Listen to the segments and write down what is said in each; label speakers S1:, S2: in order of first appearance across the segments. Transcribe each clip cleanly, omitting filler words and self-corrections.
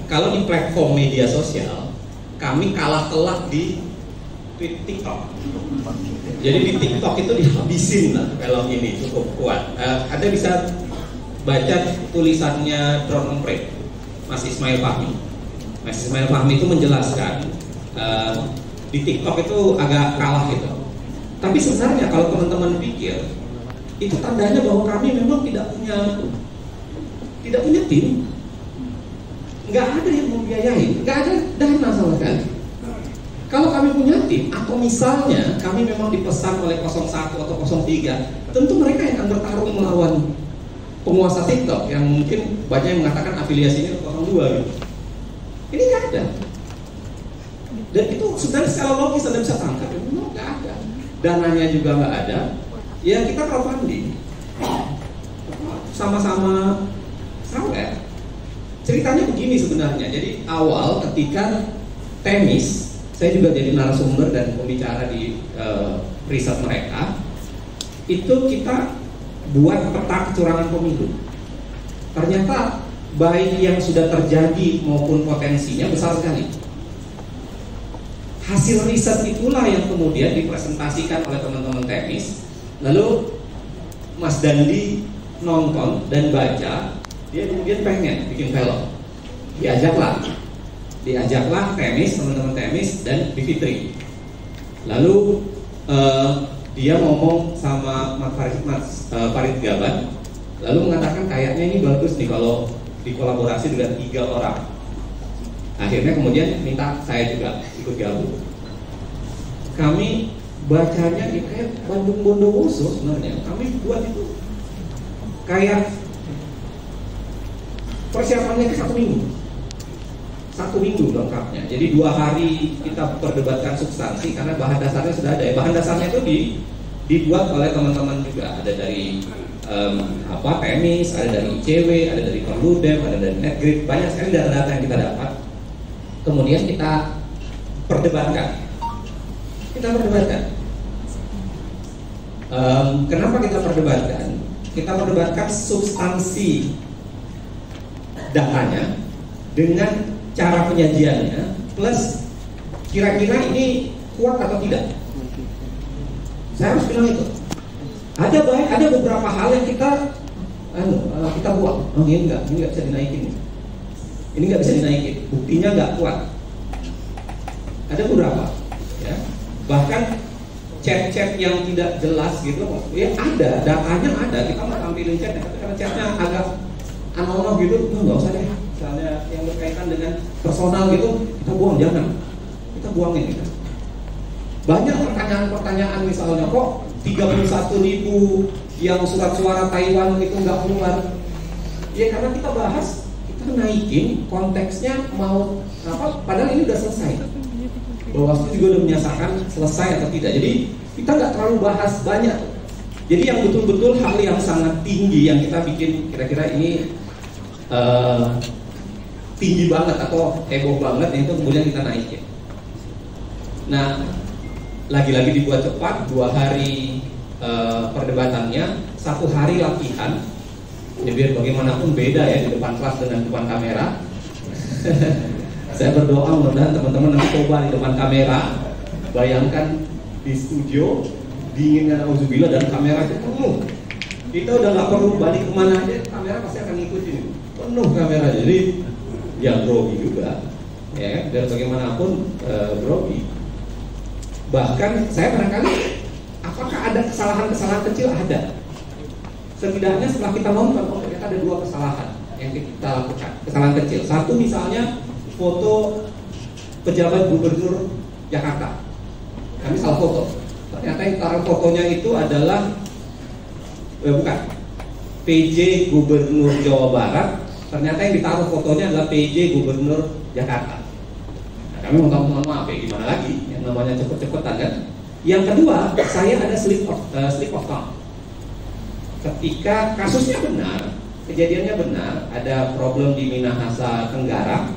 S1: kalau di platform media sosial kami kalah telak di TikTok. Jadi di TikTok itu dihabisin lah film ini, cukup kuat. Anda bisa baca tulisannya Drone Emprit, Mas Ismail Fahmi. Mas Ismail Fahmi itu menjelaskan di TikTok itu agak kalah gitu. Tapi sebenarnya kalau teman-teman pikir, itu tandanya bahwa kami memang tidak punya tim, nggak ada yang membiayai, nggak ada dana sama sekali. Kalau kami punya tim, atau misalnya kami memang dipesan oleh 01 atau 03, tentu mereka yang akan bertarung melawan penguasa TikTok yang mungkin banyak yang mengatakan afiliasinya ke 02 gitu. Ini nggak ada. Dan itu sebenarnya secara logis Anda bisa tangkap, memang nggak ada. Dananya juga nggak ada. Ya kita crowdfunding, sama-sama sawet. Ceritanya begini sebenarnya. Jadi awal ketika Temis, saya juga jadi narasumber dan pembicara di riset mereka, itu kita buat peta kecurangan pemilu. Ternyata baik yang sudah terjadi maupun potensinya besar sekali. Hasil riset itulah yang kemudian dipresentasikan oleh teman-teman Temis. Lalu Mas Dandi nonton dan baca, dia kemudian pengen bikin film. Diajaklah Temis, teman-teman Temis dan Bivitri. Lalu dia ngomong sama Mas Farid Gaban, lalu mengatakan kayaknya ini bagus nih kalau dikolaborasi dengan 3 orang. Akhirnya kemudian minta saya juga ikut gabung. Kami bacanya kayak Bandung Bondowoso sebenarnya. Kami buat itu kayak persiapannya ke 1 minggu. 1 minggu lengkapnya. Jadi 2 hari kita perdebatkan substansi karena bahan dasarnya sudah ada. Bahan dasarnya itu dibuat oleh teman-teman juga. Ada dari Temis, ada dari ICW, ada dari Perludem, ada dari Netgrid. Banyak sekali data-data yang kita dapat. Kemudian kita perdebatkan. Kenapa kita perdebatkan? Kita perdebatkan substansi datanya dengan cara penyajiannya plus kira-kira ini kuat atau tidak. Saya harus bilang itu. Ada beberapa hal yang kita buang. Oh, ini nggak bisa dinaikin. Ini nggak bisa dinaikin. Buktinya nggak kuat. Ada beberapa. Ya. Bahkan chat-chat yang tidak jelas gitu, ya ada, datanya ada. Kita mau tampilin chatnya, tapi karena chatnya agak anonim gitu, nggak usah deh. Misalnya yang berkaitan dengan personal gitu, kita buang, jangan. Kita buangin gitu. Banyak pertanyaan-pertanyaan misalnya, kok 31.000 yang surat suara Taiwan itu nggak keluar? Ya karena kita bahas, kita naikin konteksnya mau apa? Padahal ini udah selesai. Bawaslu juga udah menyatakan selesai atau tidak. Jadi kita nggak terlalu bahas banyak. Jadi yang betul-betul hal yang sangat tinggi yang kita bikin kira-kira ini tinggi banget atau heboh banget, itu kemudian kita naikin. Nah, lagi-lagi dibuat cepat, 2 hari perdebatannya, 1 hari latihan. Ya biar bagaimanapun beda ya di depan kelas dengan depan kamera. Saya berdoa mudah-mudahan teman-teman nanti coba di depan kamera. Bayangkan di studio dingin dan auzubillah dan kamera itu penuh. Kita udah nggak perlu balik kemana aja, kamera pasti akan ngikutin. Penuh kamera, jadi ya grogi juga. Ya, dan bagaimanapun grogi. Bahkan saya barangkali, apakah ada kesalahan-kesalahan kecil? Ada. Setidaknya setelah kita nonton, oh ternyata ada 2 kesalahan yang kita lakukan. Kesalahan kecil. Satu misalnya foto pejabat gubernur Jakarta. Kami salah foto. Ternyata yang taruh fotonya itu adalah bukan PJ Gubernur Jawa Barat. Ternyata yang ditaruh fotonya adalah PJ Gubernur Jakarta. Nah, kami mohon maaf ya, gimana lagi? Yang namanya cepet-cepetan kan. Yang kedua, saya ada slip of tongue. Ketika kasusnya benar, kejadiannya benar, ada problem di Minahasa Tenggara.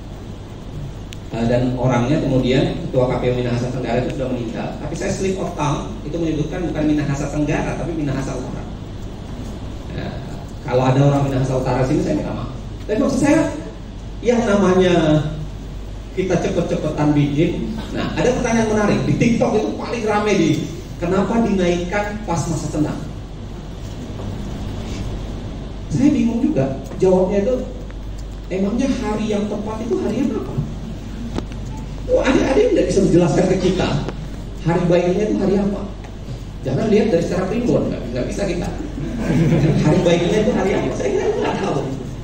S1: Dan orangnya kemudian ketua KPU Minahasa Tenggara itu sudah meninggal. Tapi saya slip of tongue itu menyebutkan bukan Minahasa Tenggara tapi Minahasa Utara. Nah, kalau ada orang Minahasa Utara sini saya minta maaf. Tapi maksud saya yang namanya kita cepet-cepetan bikin. Nah, ada pertanyaan menarik di TikTok itu paling rame di kenapa dinaikkan pas masa tenang. Saya bingung juga jawabnya itu. Emangnya hari yang tepat itu hari yang apa? Oh, adik-adik tidak bisa menjelaskan ke kita hari baiknya itu hari apa. Jangan lihat dari secara primbon, nggak bisa kita. Hari baiknya itu hari apa? Saya kira nggak tahu.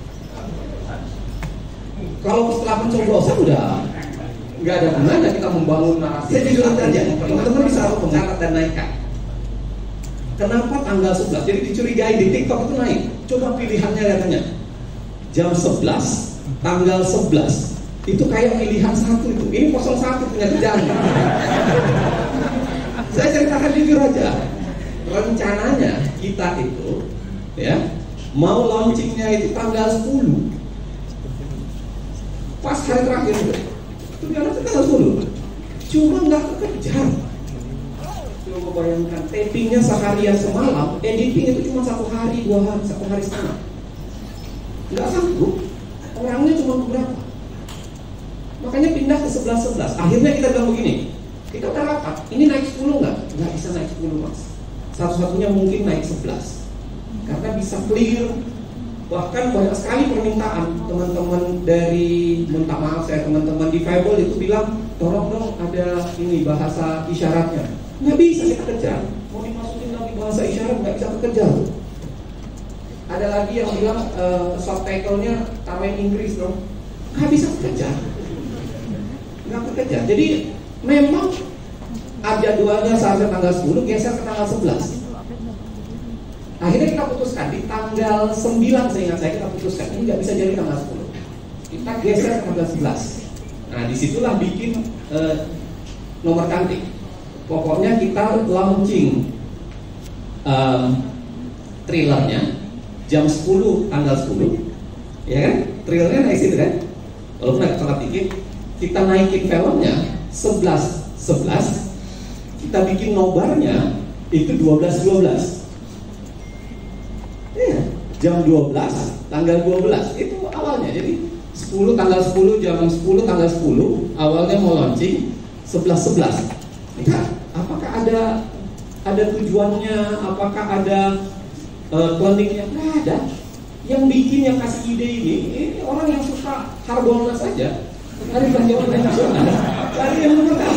S1: Kalau setelah pencoblosan udah nggak ada gunanya kita membangun narasi. Saya jujur aja, teman-teman bisa mencatat dan naikkan. Kenapa tanggal 11? Jadi dicurigai di TikTok itu naik. Coba pilihannya katanya jam 11, tanggal 11 itu kayak pilihan satu itu. Ini 01 punya kerjaan. Saya ceritakan jujur aja. Rencananya kita itu ya mau launchingnya itu tanggal 10. Pas hari terakhir itu ternyata tanggal 10. Cuma nggak kekejar. Coba bayangkan tapingnya seharian semalam, editing itu cuma 1 hari, 2 hari, 1 hari setengah. Nggak sanggup. Orangnya cuma beberapa. Makanya pindah ke 11-11. Akhirnya kita bilang begini, kita udah rapat, ini naik 10 nggak? Nggak bisa naik 10 mas. Satu-satunya mungkin naik 11. Karena bisa clear. Bahkan banyak sekali permintaan teman-teman dari, minta maaf saya, teman-teman di Fable itu bilang, tolong dong ada ini bahasa isyaratnya. Nggak bisa kita kejar. Mau dimasukin lagi bahasa isyarat nggak bisa kejar. Ada lagi yang bilang subtitle-nya taruhin Inggris dong. Nggak bisa kejar. Nggak kekejar. Jadi memang ada jadwalnya seharusnya tanggal 10 geser ke tanggal 11. Akhirnya kita putuskan di tanggal 9, seingat saya kita putuskan ini nggak bisa jadi tanggal 10. Kita geser ke tanggal 11. Nah disitulah bikin nomor cantik. Pokoknya kita launching trailernya jam 10 tanggal 10, ya kan? Trailernya naik situ kan? Walaupun agak telat dikit, kita naikin filmnya 11, kita bikin nobarnya itu 12. Ya, jam 12 tanggal 12 itu awalnya. Jadi 10 tanggal 10 jam 10 tanggal 10 awalnya mau launching 11. Kita apakah ada tujuannya, apakah ada planningnya? Nggak ada. Yang bikin, yang kasih ide ini orang yang suka Harbolnas saja. Hari Jawa Nasional. Cari yang benar.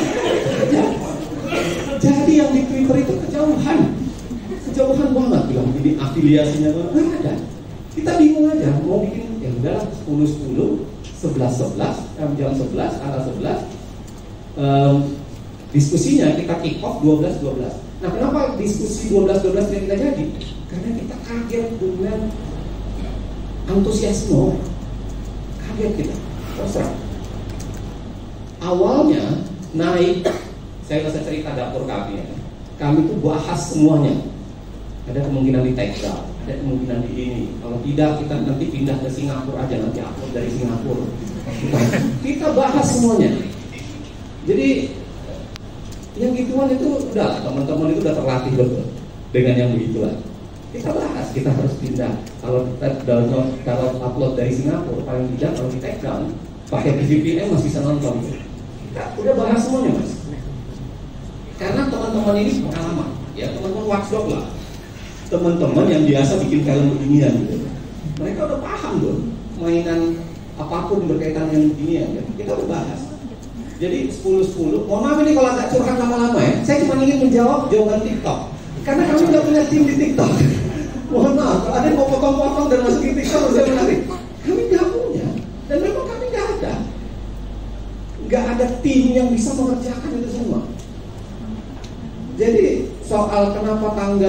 S1: Jadi yang di Twitter itu kejauhan banget bilang ini afiliasinya nggak ada. Kita bingung aja mau bikin ya udah 10, 11, jam 11 tanggal 11. Diskusinya kita kick off 12. Nah kenapa diskusi 12 yang kita jadi? Karena kita kaget dengan antusiasme, kaget kita. Terserah. Awalnya naik, saya bisa cerita dapur kami ya. Kami tuh bahas semuanya. Ada kemungkinan di Texas, ada kemungkinan di ini. Kalau tidak kita nanti pindah ke Singapura aja, nanti upload dari Singapura. Kita bahas semuanya. Jadi yang gituan itu udah, teman-teman itu udah terlatih betul dengan yang begitulah. Kita bahas, kita harus pindah. Kalau kita download, kalau upload dari Singapura, paling tidak kalau di take down pakai VPN masih bisa nonton. Kita udah bahas semuanya mas. Karena teman-teman ini pengalaman, ya teman-teman watchdog lah, teman-teman yang biasa bikin film beginian gitu. Mereka udah paham tuh mainan apapun berkaitan dengan beginian. Ya. Kita udah bahas. Jadi 10. Mohon maaf ini kalau agak curhat lama-lama ya. Saya cuma ingin menjawab jawaban TikTok. Karena kami nggak punya tim di TikTok. Mohon maaf, kalau ada yang mau potong-potong dan masukin TikTok saya menarik. Kami nggak punya. Dan memang kami nggak ada. Nggak ada tim yang bisa mengerjakan itu semua. Jadi soal kenapa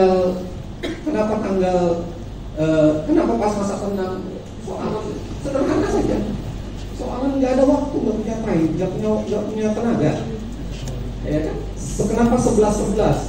S1: pas masa tenang, soal sederhana saja. Soalnya nggak ada waktu, nggak punya time, nggak punya tenaga. Ya kan? Kenapa 11?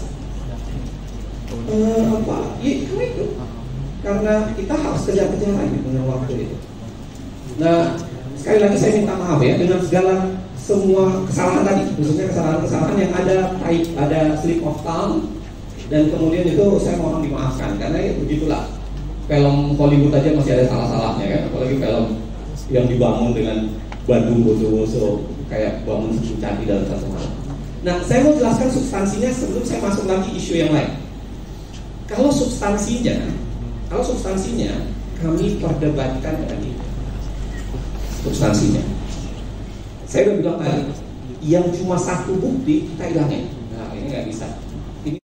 S1: Karena itu. Karena kita harus kejar-kejaran dengan waktu itu. Nah, sekali lagi saya minta maaf ya dengan segala semua kesalahan tadi, khususnya kesalahan-kesalahan yang ada slip of tongue, dan kemudian itu saya mohon dimaafkan karena ya begitulah. Film Hollywood aja masih ada salah-salahnya kan, apalagi film yang dibangun dengan batu boso-boso kayak bangun suku candi dalam satu malam. Nah, saya mau jelaskan substansinya sebelum saya masuk lagi isu yang lain. Kalau substansinya kami perdebatkan dengan ini. Substansinya, saya udah bilang tadi, yang cuma satu bukti kita hilangin. Nah, ini nggak bisa.